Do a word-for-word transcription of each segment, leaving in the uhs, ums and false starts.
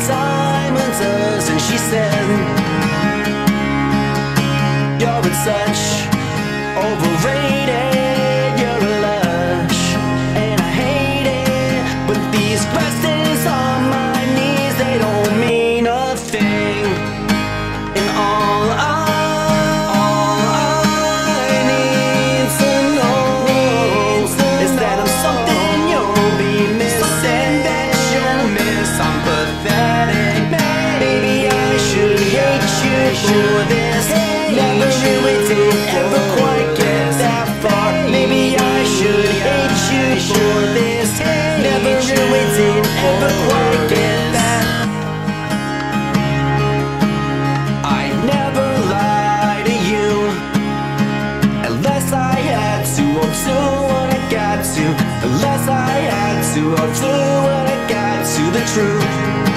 Simon does, and she said, you're in such overrated, you're a lush, and I hate it. But these questions on my knees, they don't mean a thing. And all I, all I need to know is that I'm something you'll be missing, that you'll miss. I'm pathetic, maybe I should hate you for this. Never really did ever quite get that far. Maybe I should hate you for this. Never really did ever quite get that. I'd never lie to you unless I had to. I'll do what I got to. Unless I had to, I'll do what I got to. The truth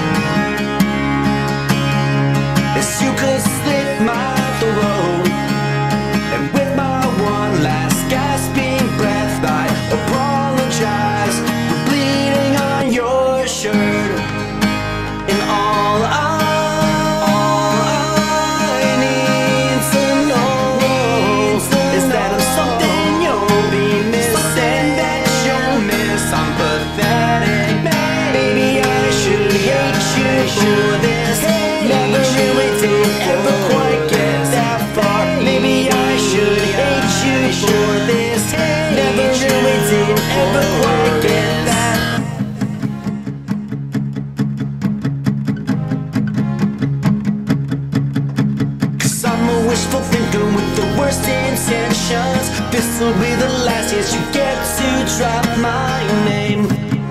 is you could slit my throat, and with my one last gasping breath I apologize for bleeding on your shirt. And all I, all I need to know is that I'm something you'll be missing, that you'll miss. I'm pathetic, maybe I should hate you for this. Never really did ever quite get that far. Maybe I should hate you for this. Never really did ever quite get that. Cause I'm a wishful thinker with the worst intentions. This'll be the last chance you get to drop my name.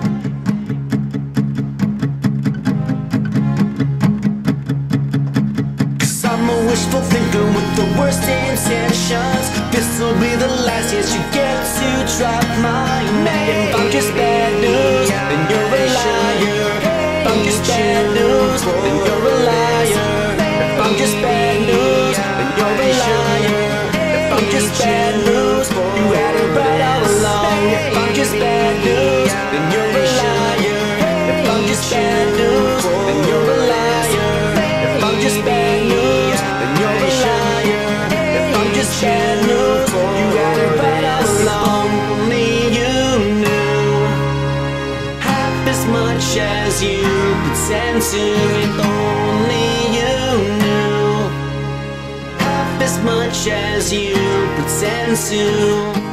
I'm a wishful thinker with the worst intentions. This'll be the last chance you get to drop my name. If I'm just bad news, then you're a liar. If I'm just bad news, then you're a liar. If I'm just bad news, then you're a liar. If I'm just bad news, you had it right all along. If I'm just bad news, then you're a liar. If I'm just bad news, then you're a liar. If I'm just bad news, then you're a liar. If I'm just bad news, you had it right all along. Only you knew half as much as you pretend to. If only you knew half as much as you pretend to.